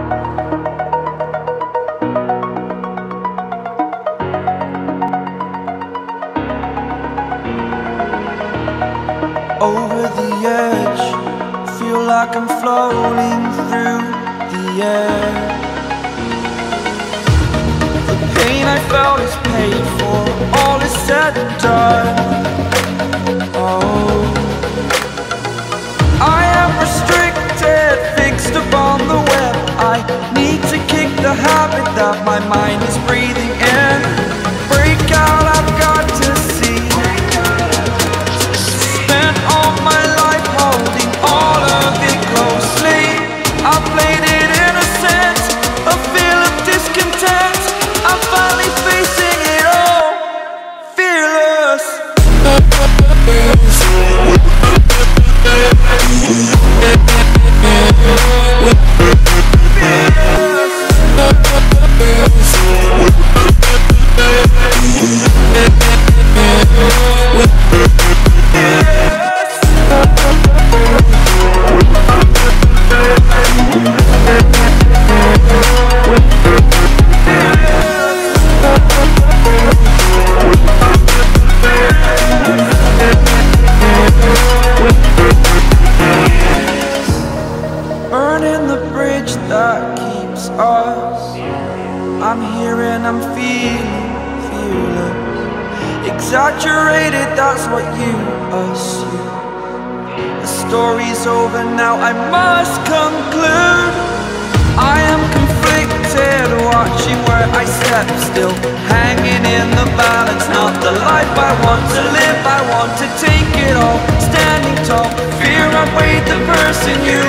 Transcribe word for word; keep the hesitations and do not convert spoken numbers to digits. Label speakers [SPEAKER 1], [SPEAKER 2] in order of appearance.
[SPEAKER 1] Over the edge, feel like I'm floating through the air. The pain I felt is paid for, all is said and done. Oh, I am restricted, fixed upon the web. I need to kick the habit that my mind is breathing in. Break out, I've got to see. Spent all my life holding all of it closely. I played it innocent, a feel of discontent. I'm finally facing it all, fearless. Burning the bridge that keeps us. I'm here and I'm feeling fearless. Exaggerated, that's what you assume. The story's over now, I must conclude. I am conflicted, watching where I step still, hanging in the balance. Not the life I want to live, I want to take it all. Standing tall, fear I've weighed the person you